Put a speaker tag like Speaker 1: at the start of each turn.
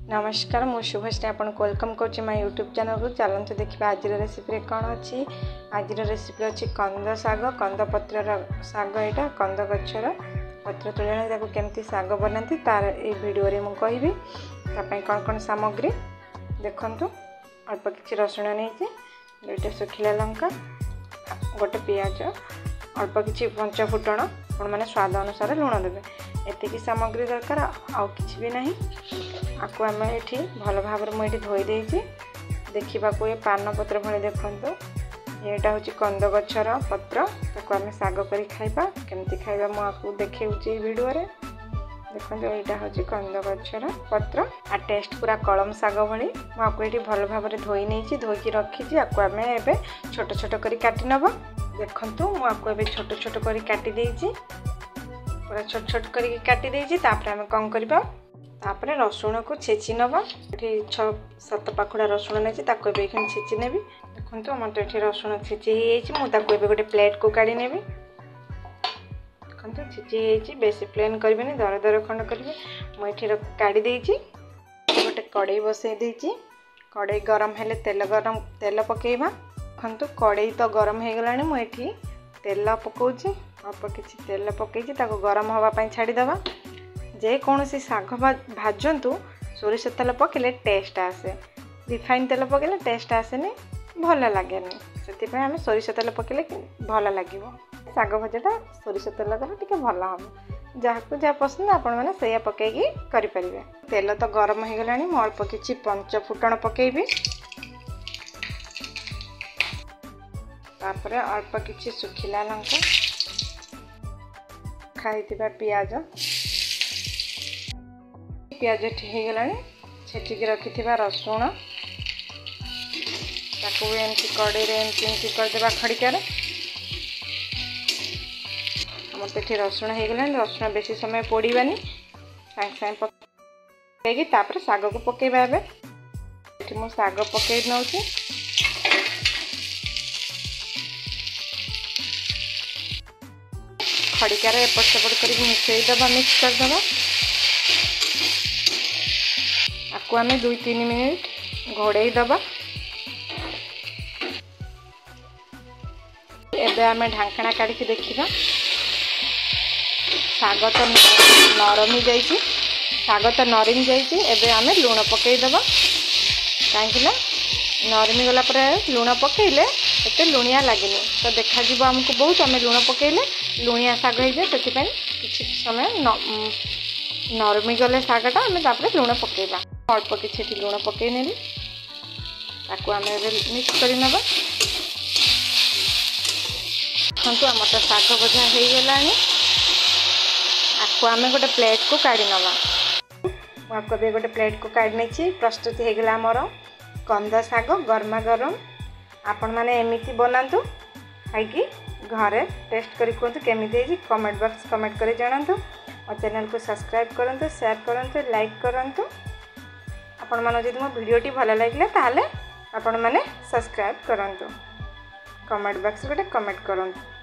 Speaker 1: नमस्कार मु शुभश्री आपन वेलकम कर माय यूट्यूब चैनल को चलते देखा आज रेसिपी कौन अच्छी। आज रेसिपी अच्छी कंद साग कंद पत्र साग यहाँ कंद गचर पत्र तुले केमती साग बनाती तार ये वीडियो रे मुझे कहबी कौन कौन सामग्री देखु। अल्प किसी रसुण नहीं दुईटा सुखिला लंका गोटे पियाज अल्प किसी पंच फुटण आपण मैंने स्वाद अनुसार लुण देवे एतिकी सामग्री दरकार आउ किछि भी नहीं। आपको आम ये भल भाव मुझे धोई देती देखा ये पान पत्र भाई देखु यहाँ हूँ कंद गचर पत्र ताको आम साग कर खाइबा केमती खाइबा मुझे देखे वीडियो रे देखो यहाँ हूँ कंद गचर पत्र आ टेस्ट पूरा कलम साग भली मुझे ये भल भाव धोई नहीं धोईकी रखी आपको आम ए छोट छोट कर काटी नब देखु मुझे छोट छोट कर काटी देती पूरा छोट छोट कर काटी देती आम कौन करवा तापर रसुण को छेची नब ये 6-7 पाखुड़ा रसुण नहीं छेची नेबी देखो मत ये रसुण छेची मुझे गोटे प्लेट को काढ़ी नेबी देखो छेची बेसी प्लेन करें दर दर खंड करेंगे मुझे काढ़ी देती गोटे कड़े बसई देती कड़े गरम हेले तेल पकेबा देखो कड़े तो गरम हो गला मुझे तेल पकाउची अल्प किसी तेल पकई गरम होगापाई छाड़ीदे जेकोसी साग भाजतु सोरिष तेल पकड़े टेस्ट आसे रिफाइन तेल पकड़े टेस्ट आसेनी भल लगे से आम सोरिष तेल पकड़े भल लगे साग भजाटा सोरिष तेल कले टी भल हम जहाँ जहाँ पसंद आपण मैंने से पकईकी करें। तेल तो गरम हो गला मु अल्प किसी पंच फुटण पकईबी तापर अल्प किसी सुखिला लंका खाई पियाज पियाज ठीक गला छेचिकी रखि रसुण ताकू एमती कड़े एमती करदे खड़िकार मत ये रसुण हो गला रसुण बेसी समय पोड़ानी सागे सागे पकईकी तापर साग को पकेबा ये मु साग पकई नौ खड़िकार एपट सेपट कर मिसईदबा मिक्स करदबा आपको आम 2-3 मिनिट घोड़े दबा एबे आम ढांकना काढ़ी देखा साग तो नरमी जाइए साग तो नरमी जाइए आम लुण पकईदबा कहीं नरमी गला लुण पकईले एते लुणिया लगे तो देखा आमको बहुत आम लुण पकईले लुणिया साग हो जाए से किसी समय नरमी गले सागटा आम लुण पकईबा अल्प किसी लुण पकई नेली ताकू आम मिक्स कर नबा देखो आम तो साग भजा हो गला आपको आम गोटे प्लेट को काढ़ी नवा आपको भी गोटे प्लेट को काढ़ी नहीं प्रस्तुत हो गला आमर कंद साग गरमा गरम आपण मैंने एमती बनातु खाई घरे टेस्ट करी कहतु केमी कमेंट बॉक्स कमेंट कर जनातु और चैनल को सब्सक्राइब करूँ शेयर करूँ लाइक करूँ आपण मन जब मो वीडियोटी भल लगे ताहले आपण मैंने सब्सक्राइब करूँ कमेंट बॉक्स गोटे कमेंट करूँ।